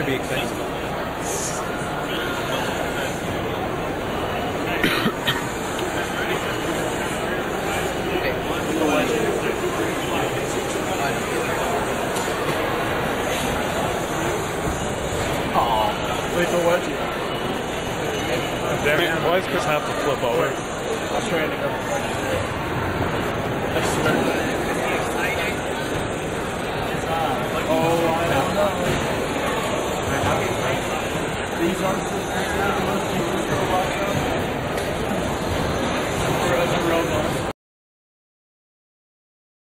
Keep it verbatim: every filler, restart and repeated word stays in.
to be expensive. Lethal Wedgy. Damn it, why does Chris have to flip over? I was trying to go. I swear. Oh, I don't know. These aren't